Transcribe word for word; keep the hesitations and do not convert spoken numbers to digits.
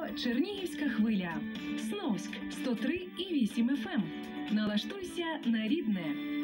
Радіо Чернігівська хвиля. Сновськ сто три і вісім еф ем. Налаштуйся на рідне.